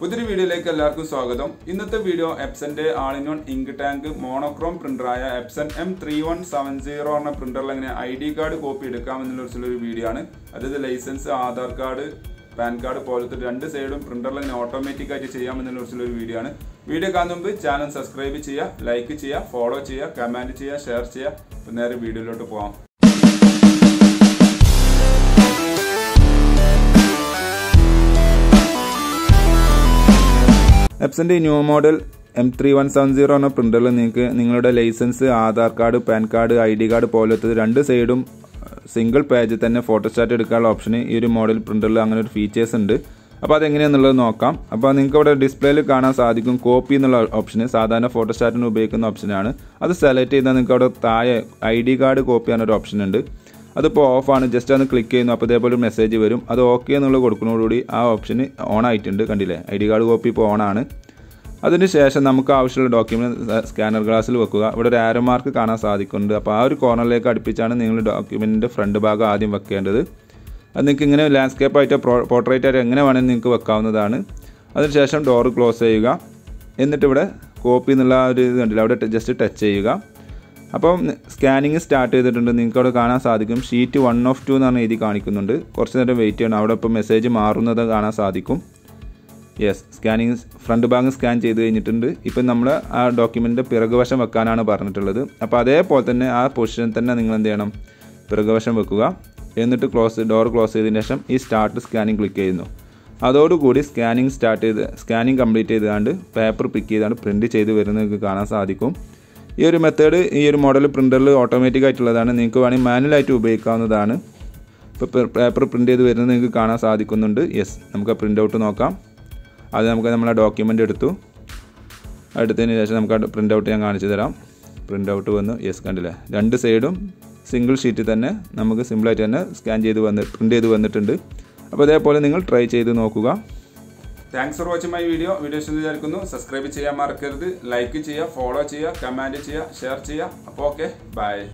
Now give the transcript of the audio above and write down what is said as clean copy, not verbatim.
പുതിയൊരു വീഡിയോയിലേക്ക് എല്ലാവർക്കും സ്വാഗതം. ഇന്നത്തെ വീഡിയോ എപ്സന്റെ all in one ink tank monochrome പ്രിന്ററായ എപ്സൺ M3170 എന്ന പ്രിന്ററിൽ എങ്ങനെ ID കാർഡ് കോപ്പി എടുക്കാമെന്നുള്ള ഒരു വീഡിയോ ആണ്. അതായത് licence, Aadhaar card, PAN card പോലത്തെ രണ്ട് സൈഡും പ്രിന്ററിൽ എങ്ങനെ ഓട്ടോമാറ്റിക് ആയിട്ട് ചെയ്യാമെന്നുള്ള ഒരു വീഡിയോ ആണ്. വീഡിയോ കാണുന്ന മുമ്പ് ചാനൽ സബ്സ്ക്രൈബ് ചെയ്യുക, ലൈക്ക് ചെയ്യുക, ഫോളോ ചെയ്യുക, കമന്റ് ചെയ്യുക, ഷെയർ ചെയ്യുക. നേരെ വീഡിയോയിലോട്ട് പോകാം. എപ്സന്റെ ന്യൂ മോഡൽ M3170 എന്ന പ്രിന്ററിൽ നിങ്ങൾക്ക് നിങ്ങളുടെ licence, Aadhaar card, PAN card, ID card പോലത്തെ രണ്ട് സൈഡും സിംഗിൾ പേജ് തന്നെ ഫോട്ടോസ്റ്റാറ്റ് എടുക്കാനുള്ള ഓപ്ഷൻ ഈ ഒരു മോഡൽ പ്രിന്ററിൽ അങ്ങനെ ഒരു ഫീച്ചേഴ്സ് ഉണ്ട്. അപ്പോൾ അതെങ്ങനെയാണെന്നുള്ളത് നോക്കാം. അപ്പോൾ നിങ്ങൾക്ക് ഇവിടെ ഡിസ്പ്ലേയിൽ കാണാൻ സാധിക്കും കോപ്പി എന്നുള്ള ഓപ്ഷന്. സാധാരണ ഫോട്ടോസ്റ്റാറ്റിന് ഉപയോഗിക്കുന്ന ഓപ്ഷനാണ്. അത് സെലക്ട് ചെയ്താൽ നിങ്ങൾക്ക് അവിടെ താഴെ ID കാർഡ് കോപ്പി ചെയ്യാനൊരു ഓപ്ഷൻ ഉണ്ട്. അതിപ്പോൾ ഓഫാണ്. ജസ്റ്റ് ഒന്ന് ക്ലിക്ക് ചെയ്യുന്നു. അപ്പോൾ ഇതേപോലെ ഒരു മെസ്സേജ് വരും. അത് ഓക്കെ എന്നുള്ളത് കൊടുക്കുന്നതോടുകൂടി ആ ഓപ്ഷന് ഓൺ ആയിട്ടുണ്ട്. കണ്ടില്ലേ, ID കാർഡ് കോപ്പി ഇപ്പോൾ ഓണാണ്. അതിന് ശേഷം നമുക്ക് ആവശ്യമുള്ള ഡോക്യുമെൻറ്റ് സ്കാനർ ഗ്ലാസ്സിൽ വെക്കുക. ഇവിടെ ഒരു ആരോ മാർക്ക് കാണാൻ സാധിക്കുന്നുണ്ട്. അപ്പോൾ ആ ഒരു കോർണറിലേക്ക് അടുപ്പിച്ചാണ് നിങ്ങൾ ഡോക്യുമെൻറ്റിൻ്റെ ഫ്രണ്ട് ഭാഗം ആദ്യം വെക്കേണ്ടത്. അത് നിങ്ങൾക്ക് ഇങ്ങനെ ലാൻഡ്സ്കേപ്പ് ആയിട്ട് പോർട്രേറ്റ് ആയിട്ട് എങ്ങനെ വേണമെങ്കിൽ നിങ്ങൾക്ക് വെക്കാവുന്നതാണ്. അതിനുശേഷം ഡോർ ക്ലോസ് ചെയ്യുക. എന്നിട്ട് ഇവിടെ കോപ്പി എന്നുള്ള ഒരു ഇത് കണ്ടില്ല, അവിടെ ജസ്റ്റ് ടച്ച് ചെയ്യുക. അപ്പം സ്കാനിങ് സ്റ്റാർട്ട് ചെയ്തിട്ടുണ്ട്. നിങ്ങൾക്ക് അവിടെ കാണാൻ സാധിക്കും ഷീറ്റ് 1 of 2 എന്ന് പറഞ്ഞ എഴുതി കാണിക്കുന്നുണ്ട്. കുറച്ച് നേരം വെയിറ്റ് ചെയ്യണം. അവിടെ ഇപ്പോൾ മെസ്സേജ് മാറുന്നത് കാണാൻ സാധിക്കും. യെസ്, സ്കാനിങ് ഫ്രണ്ട് ഭാഗം സ്കാൻ ചെയ്ത് കഴിഞ്ഞിട്ടുണ്ട്. ഇപ്പം നമ്മൾ ആ ഡോക്യുമെൻറ്റിൻ്റെ പിറകുവശം വെക്കാനാണ് പറഞ്ഞിട്ടുള്ളത്. അപ്പോൾ അതേപോലെ തന്നെ ആ പൊസിഷനിൽ തന്നെ നിങ്ങൾ എന്ത് ചെയ്യണം, പിറകുവശം വെക്കുക. എന്നിട്ട് ഡോർ ക്ലോസ് ചെയ്തതിന് ശേഷം ഈ സ്റ്റാർട്ട് സ്കാനിങ് ക്ലിക്ക് ചെയ്യുന്നു. അതോടുകൂടി സ്കാനിങ് കംപ്ലീറ്റ് ചെയ്തുകൊണ്ട് പേപ്പർ പിക്ക് ചെയ്താണ് പ്രിൻറ്റ് ചെയ്ത് വരുന്നത് നിങ്ങൾക്ക് കാണാൻ സാധിക്കും. ഈ ഒരു മെത്തേഡ് ഈ ഒരു മോഡൽ പ്രിൻ്ററിൽ ഓട്ടോമാറ്റിക് ആയിട്ടുള്ളതാണ്. നിങ്ങൾക്ക് വേണമെങ്കിൽ മാനുവലായിട്ട് ഉപയോഗിക്കാവുന്നതാണ്. ഇപ്പോൾ പേപ്പർ പ്രിൻറ്റ് ചെയ്ത് വരുന്നത് നിങ്ങൾക്ക് കാണാൻ സാധിക്കുന്നുണ്ട്. യെസ്, നമുക്ക് പ്രിൻ്റ് ഔട്ട് നോക്കാം. അത് നമുക്ക് നമ്മളെ ഡോക്യുമെൻ്റ് എടുത്തതിന് ശേഷം നമുക്ക് ആ പ്രിൻ്റ് ഔട്ട് ഞാൻ കാണിച്ചു തരാം. പ്രിൻ്റ് ഔട്ട് വന്നു. യെസ്, കണ്ടില്ലേ, രണ്ട് സൈഡും സിംഗിൾ ഷീറ്റ് തന്നെ നമുക്ക് സിമ്പിളായിട്ട് തന്നെ പ്രിൻ്റ് ചെയ്ത് വന്നിട്ടുണ്ട്. അപ്പോൾ അതേപോലെ നിങ്ങൾ ട്രൈ ചെയ്ത് നോക്കുക. Thanks for watching my video. Videos വിചാരിക്കുന്നു സബ്സ്ക്രൈബ് ചെയ്യാൻ മറക്കരുത്. ലൈക്ക് ചെയ്യുക, ഫോളോ ചെയ്യുക, കമൻറ്റ് ചെയ്യുക, ഷെയർ ചെയ്യുക. അപ്പോൾ ഓക്കെ, ബൈ.